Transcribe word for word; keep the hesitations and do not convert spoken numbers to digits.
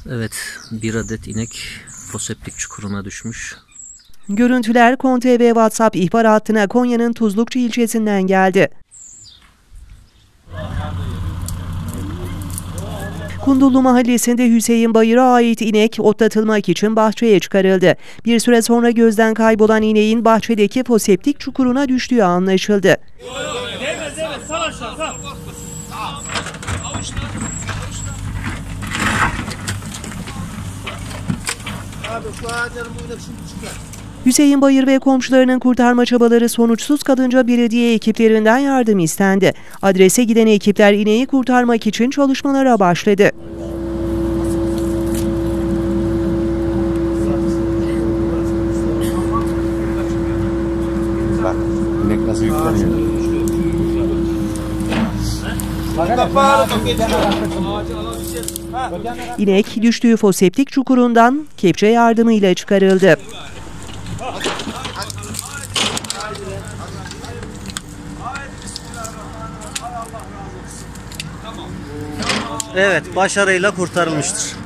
Evet, bir adet inek foseptik çukuruna düşmüş. Görüntüler Kon T V WhatsApp ihbar hattına Konya'nın Tuzlukçu ilçesinden geldi. Kundullu Mahallesi'nde Hüseyin Bayır'a ait inek otlatılmak için bahçeye çıkarıldı. Bir süre sonra gözden kaybolan ineğin bahçedeki foseptik çukuruna düştüğü anlaşıldı. Hüseyin Bayır ve komşularının kurtarma çabaları sonuçsuz kalınca belediye ekiplerinden yardım istendi. Adrese giden ekipler ineği kurtarmak için çalışmalara başladı. Bak, inek nasıl yükleniyor? İnek düştüğü foseptik çukurundan kepçe yardımıyla çıkarıldı. Evet, başarıyla kurtarılmıştır.